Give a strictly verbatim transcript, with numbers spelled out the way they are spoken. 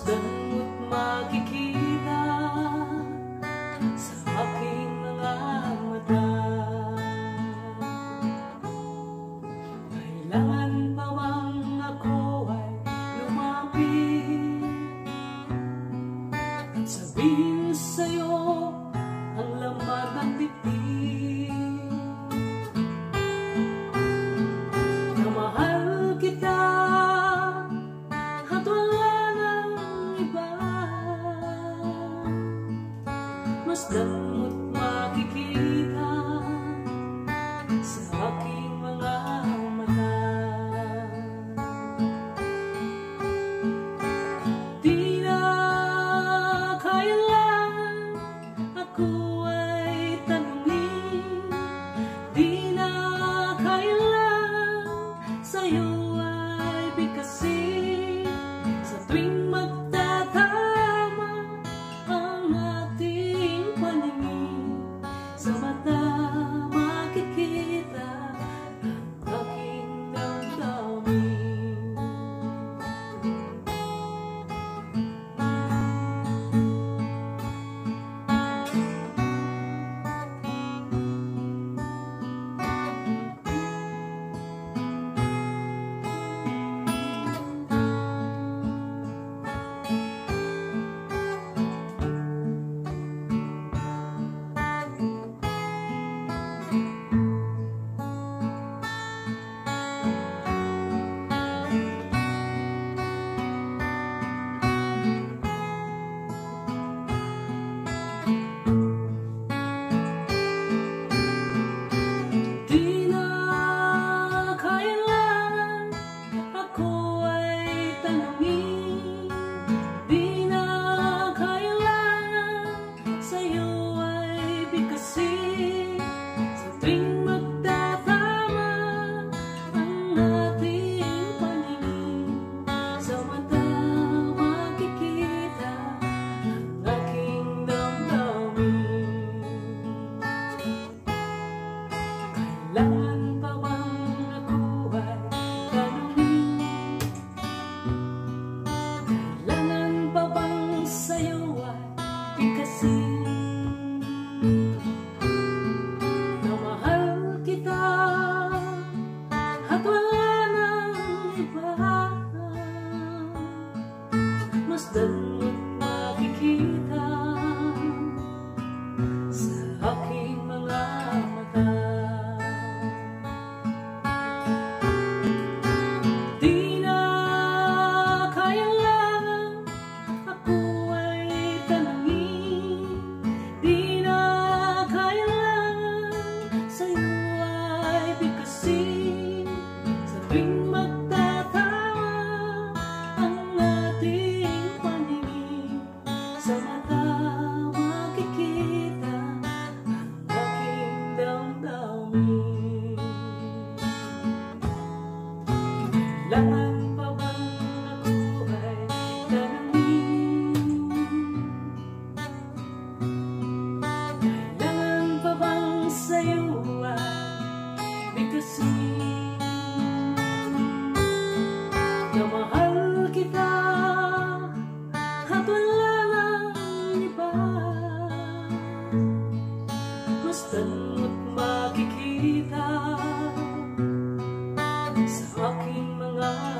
Masdan mo't makikita sa aking mga mata. Kailangan pa bang ako ay lumapit at sabihin sa'yo ang laman ng dibdib na mahal kita at wala nang iba? Masdan mo't makikita sa aking mga mata. Di na kailangan ako ay tanungin, di na kailangan sa'yo ay bigkasin. Sa tuwing magtatama ang ating paningin, sa mata makikita ang aking damdamin. Di na kailangan ako ay tanungin, di na kailangan sa'yo ay bigkasin. Sa tuwing magtatama ang ating paningin, sa mata makikita ang aking damdamin. Kailangan pa bang ako ay tanungin? Kailangan pa bang sa'yo ay bigkasin na mahal kita at wala nang iba? Masdan mo't makikita sa aking mga mata. Di na kailangan ako ay tanungin, di na kailangan sa'yo ay bigkasin. Sa tuwing magtatama ang ating paningin, sa mata makikita ang aking damdamin. Kailangan pa bang ako ay tanungin? Kailangan pa bang sa'yo ay bigkasin na mahal kita at wala nang iba? Masdan mo't makikita sa aking mga